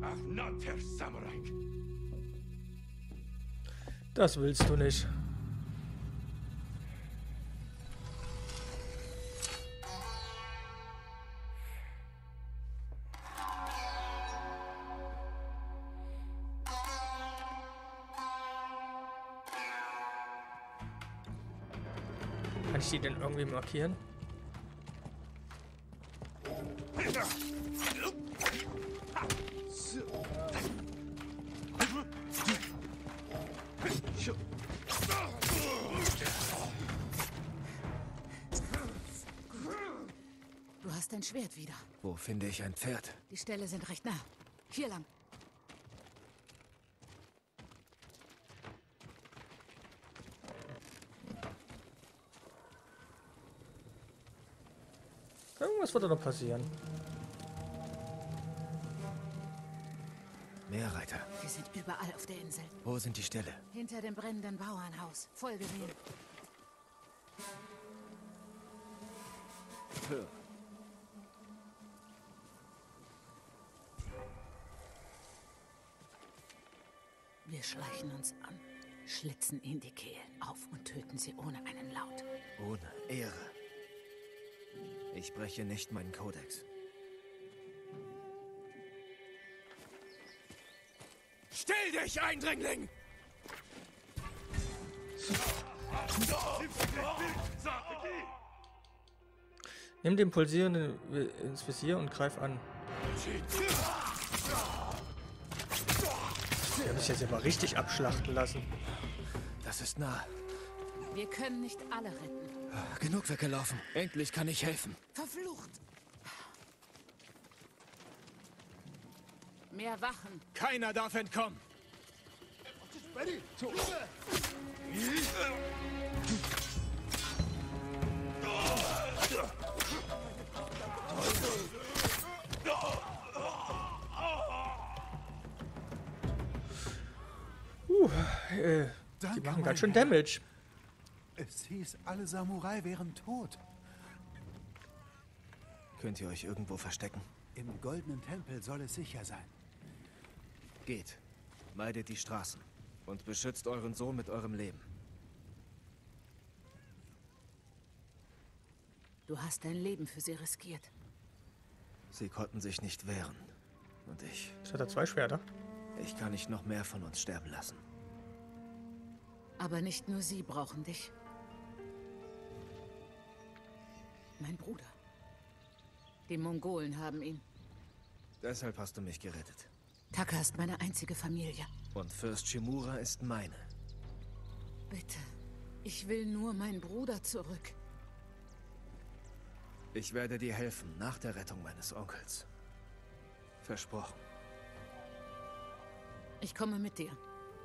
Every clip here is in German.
I'm not their samurai. Das willst du nicht. Kann ich die denn irgendwie markieren? Du hast dein Schwert wieder. Wo finde ich ein Pferd? Die Ställe sind recht nah. Hier lang. Irgendwas wird da noch passieren. Meerreiter. Wir sind überall auf der Insel. Wo sind die Ställe? Hinter dem brennenden Bauernhaus. Folge mir. Wir schleichen uns an, schlitzen ihnen die Kehlen auf und töten sie ohne einen Laut. Ohne Ehre. Ich breche nicht meinen Kodex. Stell dich, Eindringling! Nimm den Pulsierenden ins Visier und greif an. Der hat sich jetzt aber richtig abschlachten lassen. Das ist nah. Wir können nicht alle retten. Genug weggelaufen. Endlich kann ich helfen. Verflucht! Mehr Wachen. Keiner darf entkommen. Die machen ganz schön Damage. Es hieß, alle Samurai wären tot. Könnt ihr euch irgendwo verstecken? Im goldenen Tempel soll es sicher sein. Geht. Meidet die Straßen. Und beschützt euren Sohn mit eurem Leben. Du hast dein Leben für sie riskiert. Sie konnten sich nicht wehren. Und ich Hat er 2 Schwerter? kann nicht noch mehr von uns sterben lassen. Aber nicht nur sie brauchen dich. Mein Bruder. Die Mongolen haben ihn. Deshalb hast du mich gerettet. Taka ist meine einzige Familie. Und Fürst Shimura ist meine. Bitte. Ich will nur meinen Bruder zurück. Ich werde dir helfen nach der Rettung meines Onkels. Versprochen. Ich komme mit dir.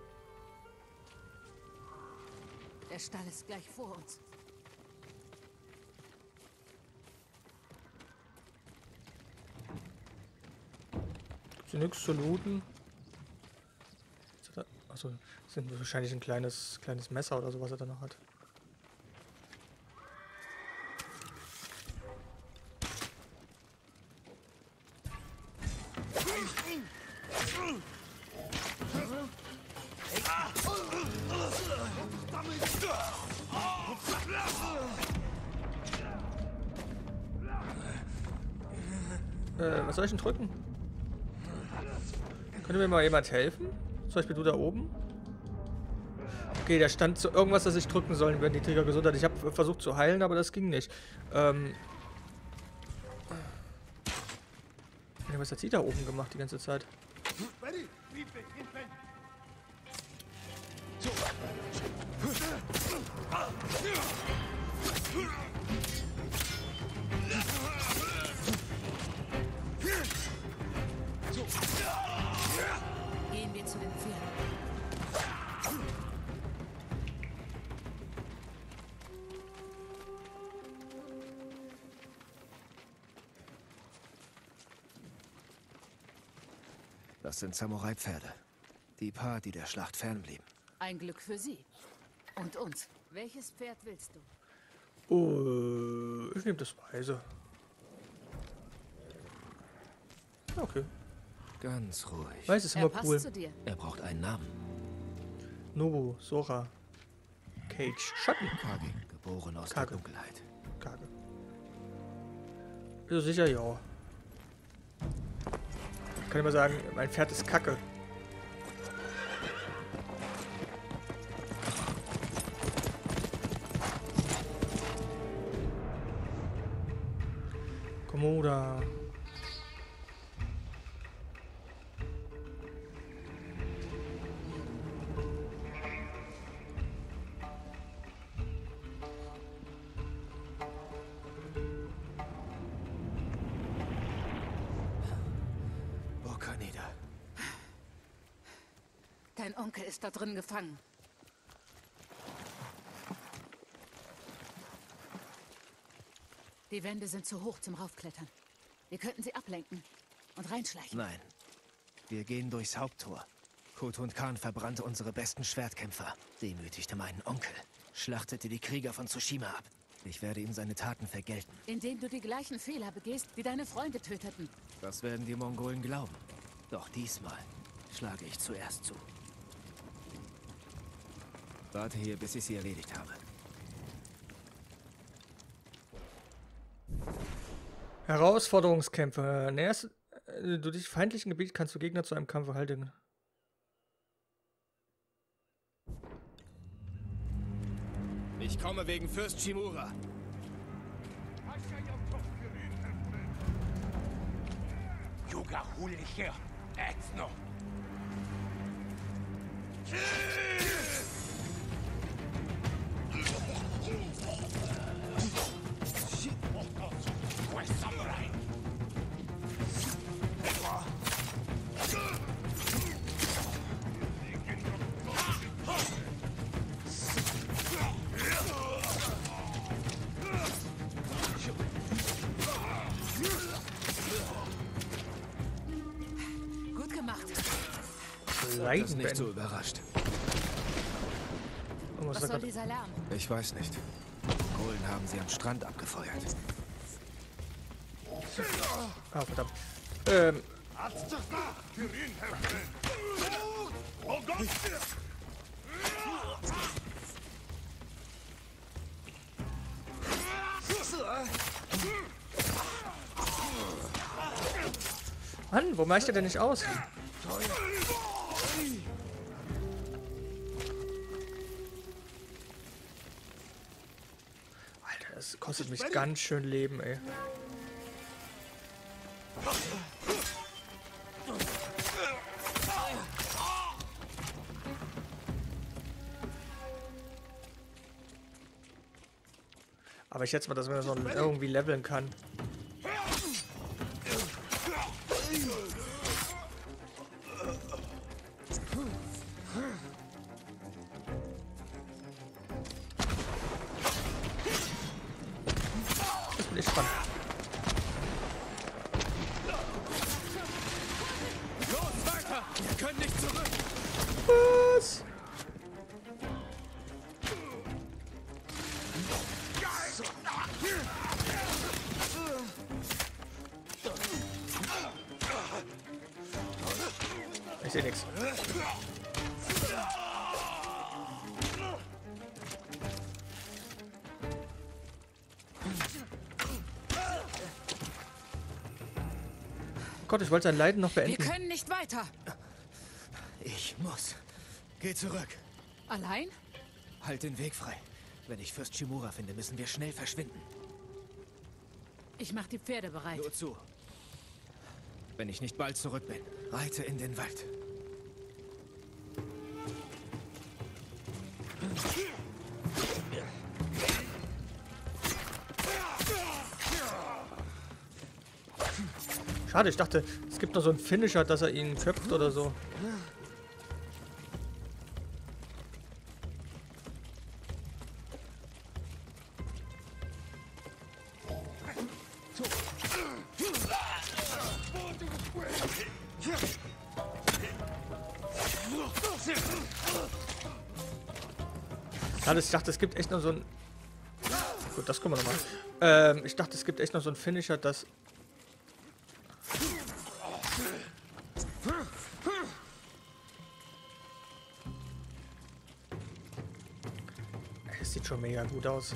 Der Stall ist gleich vor uns. Gibt's hier nichts zu looten? Achso, das sind wahrscheinlich ein kleines Messer oder so, was er da noch hat. Was soll ich denn drücken? Könnte mir mal jemand helfen? Zum Beispiel du da oben? Okay, da stand so irgendwas, das ich drücken soll, wenn niedriger Gesundheit. Ich habe versucht zu heilen, aber das ging nicht. Was hat sie da oben gemacht die ganze Zeit? Gehen wir zu den Pferden. Das sind Samurai-Pferde. Die paar, die der Schlacht fernblieben. Ein Glück für sie. Und uns. Welches Pferd willst du? Oh, ich nehme das Weise. Okay. Ganz ruhig. Weiß, ist Er immer passt cool. zu dir. Er braucht einen Namen. Nobu, Sora, Cage, Schatten. Kage, geboren aus Kage. der Dunkelheit. Kage. Bist du sicher? Ja. Ich kann immer sagen, mein Pferd ist Kacke. Komoda. Bokaneda. Dein Onkel ist da drin gefangen. Die Wände sind zu hoch zum Raufklettern. Wir könnten sie ablenken und reinschleichen. Nein. Wir gehen durchs Haupttor. Khotun Khan verbrannte unsere besten Schwertkämpfer, demütigte meinen Onkel, schlachtete die Krieger von Tsushima ab. Ich werde ihm seine Taten vergelten. Indem du die gleichen Fehler begehst, die deine Freunde töteten. Das werden die Mongolen glauben. Doch diesmal schlage ich zuerst zu. Warte hier, bis ich sie erledigt habe. Herausforderungskämpfe. Näherst du dich feindlichen Gebiet, kannst du Gegner zu einem Kampf erhalten. Ich komme wegen Fürst Shimura. Yuga, hol dich her. Jetzt noch. Samurai. Gut gemacht. Das ist nicht so überrascht. Oh, Was soll dieser Lärm? Ich weiß nicht. Mongolen haben sie am Strand abgefeuert. Ah, verdammt. Mann, wo weicht er denn nicht aus? Alter, das kostet mich ganz schön Leben, ey. Aber ich schätze mal, dass man das noch irgendwie leveln kann. Das bin ich dran. Los, weiter! Wir können nicht zurück! Was? Ich sehe nichts. Gott, ich wollte sein Leiden noch Wir beenden. können nicht weiter. Ich muss. Geh zurück. Allein? Halt den Weg frei. Wenn ich Fürst Shimura finde, müssen wir schnell verschwinden. Ich mach die Pferde bereit. Nur zu. Wenn ich nicht bald zurück bin, reite in den Wald. Schade, ich dachte, es gibt noch so einen Finisher, dass er ihn köpft oder so. Schade, ich dachte, es gibt echt noch so ein... Gut, das können wir nochmal. Ich dachte, es gibt echt noch so einen Finisher, dass... Das sieht schon mega gut aus.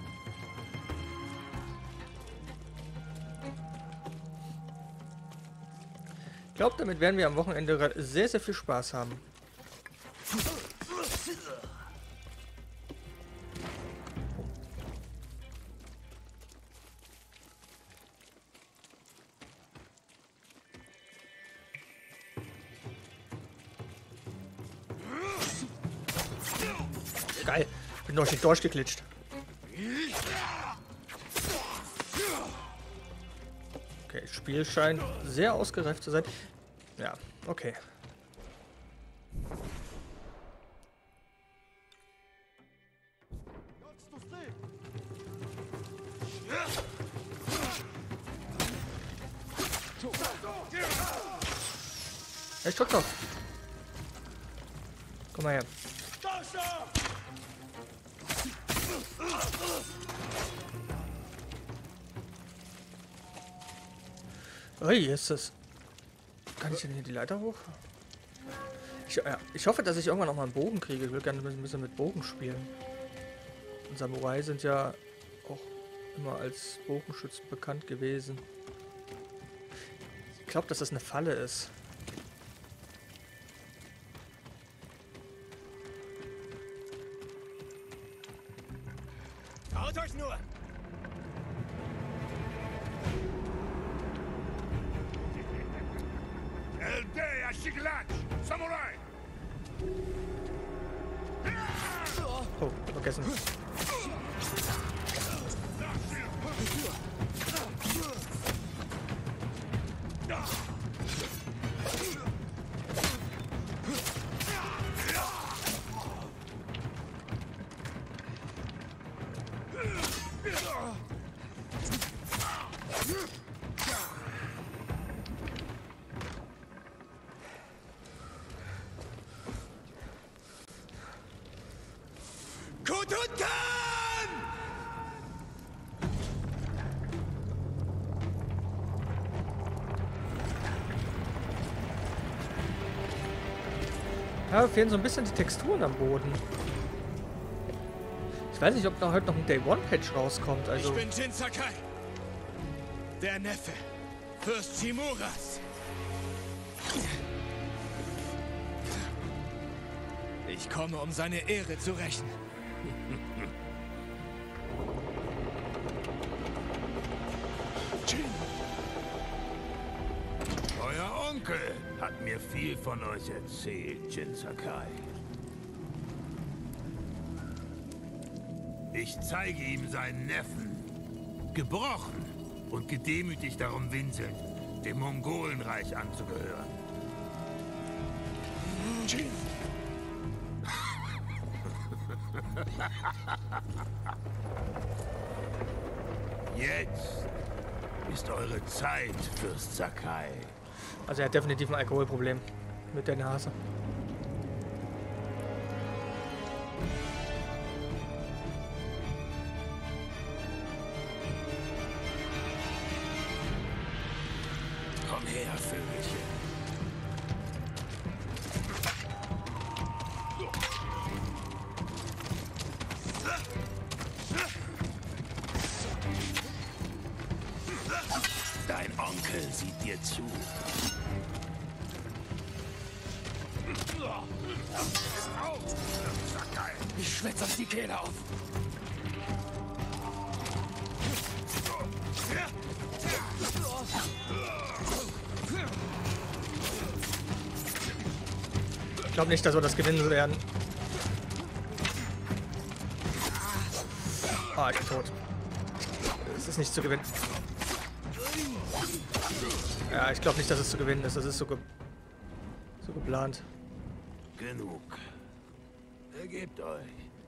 Ich glaube, damit werden wir am Wochenende sehr, sehr viel Spaß haben. Geil, bin durch den durchgeglitscht. Okay, das Spiel scheint sehr ausgereift zu sein. Ja, okay. Hey, stopp doch. Komm mal her. Ui, ist das... Kann ich denn hier die Leiter hoch? Ich hoffe, dass ich irgendwann noch mal einen Bogen kriege. Ich will gerne ein bisschen mit Bogen spielen. Und Samurai sind ja auch immer als Bogenschützen bekannt gewesen. Ich glaube, dass das eine Falle ist. Haut euch nur! Samurai! Oh, vergessen. Ja, fehlen so ein bisschen die Texturen am Boden. Ich weiß nicht, ob da heute noch ein Day-One-Patch rauskommt. Also Ich bin Jin Sakai, der Neffe Fürst Shimuras. Ich komme, um seine Ehre zu rächen. Jin! Euer Onkel hat mir viel von euch erzählt, Jin Sakai. Ich zeige ihm seinen Neffen. Gebrochen und gedemütigt darum winselnd, dem Mongolenreich anzugehören. Jin! Jetzt ist eure Zeit, Fürst Sakai. er hat definitiv ein Alkoholproblem mit der Nase. Komm her, Vögelchen. Dein Onkel sieht dir zu. Ich schwitze uns die Kehle auf. Ich glaube nicht, dass wir das gewinnen werden. Ah, ich bin tot. Es ist nicht zu gewinnen. Ja, ich glaube nicht, dass es zu gewinnen ist. Das ist so geplant. Genug. Ergebt euch.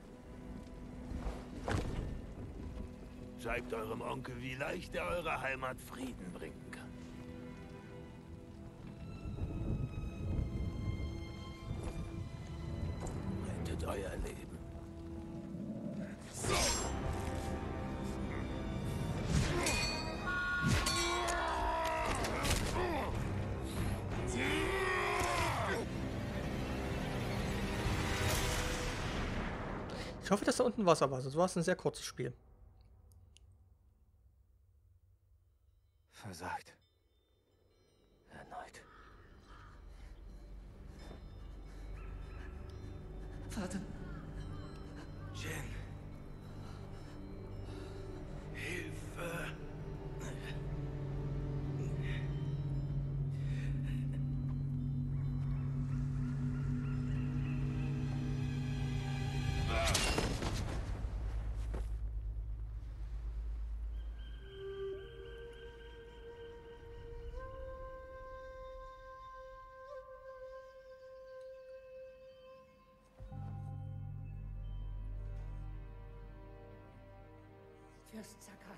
Zeigt eurem Onkel, wie leicht er eurer Heimat Frieden bringen kann. Rettet euer Leben. Ich hoffe, dass da unten Wasser war, sonst war es ein sehr kurzes Spiel. Versagt. Erneut. Vater. Jin. Hilfe. Fürst Sakai.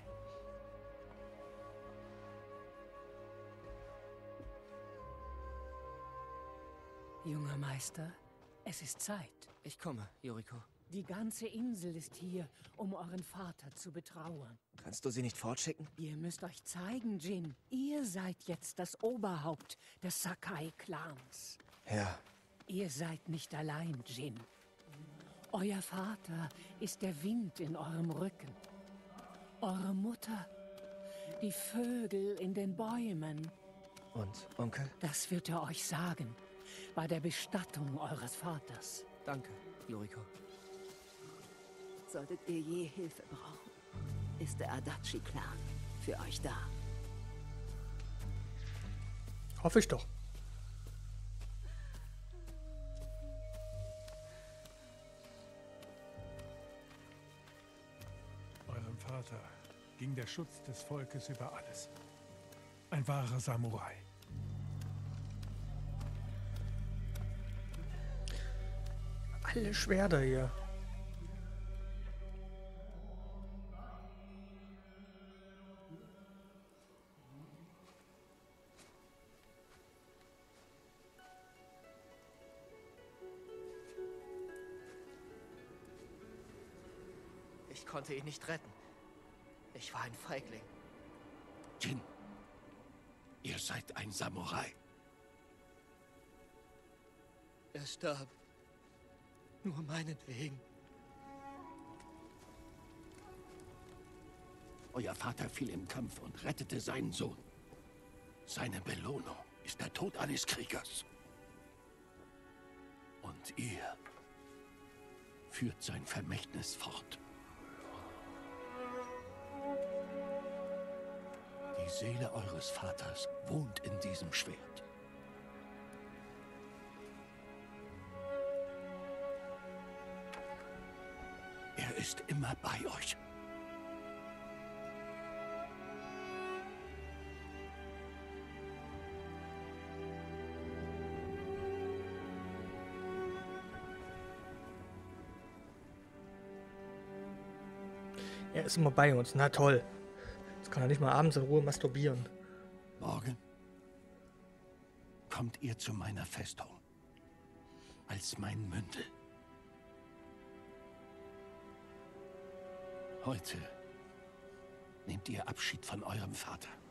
Junger Meister, es ist Zeit. Ich komme, Yoriko. Die ganze Insel ist hier, um euren Vater zu betrauern. Kannst du sie nicht fortschicken? Ihr müsst euch zeigen, Jin. Ihr seid jetzt das Oberhaupt des Sakai-Clans. Ja. Ihr seid nicht allein, Jin. Euer Vater ist der Wind in eurem Rücken. Eure Mutter, die Vögel in den Bäumen. Und Onkel? Das wird er euch sagen, bei der Bestattung eures Vaters. Danke, Yoriko. Solltet ihr je Hilfe brauchen, ist der Adachi-Clan für euch da. Hoffe ich doch. Eurem Vater ging der Schutz des Volkes über alles. Ein wahrer Samurai. Alle Schwerter hier. Ich konnte ihn nicht retten. Ich war ein Feigling. Jin, ihr seid ein Samurai. Er starb. Nur meinetwegen. Euer Vater fiel im Kampf und rettete seinen Sohn. Seine Belohnung ist der Tod eines Kriegers. Und ihr führt sein Vermächtnis fort. Die Seele eures Vaters wohnt in diesem Schwert. Er ist immer bei euch. Er ist immer bei uns. Na toll. Jetzt kann er nicht mal abends in Ruhe masturbieren. Morgen kommt ihr zu meiner Festung als mein Mündel. Heute nehmt ihr Abschied von eurem Vater.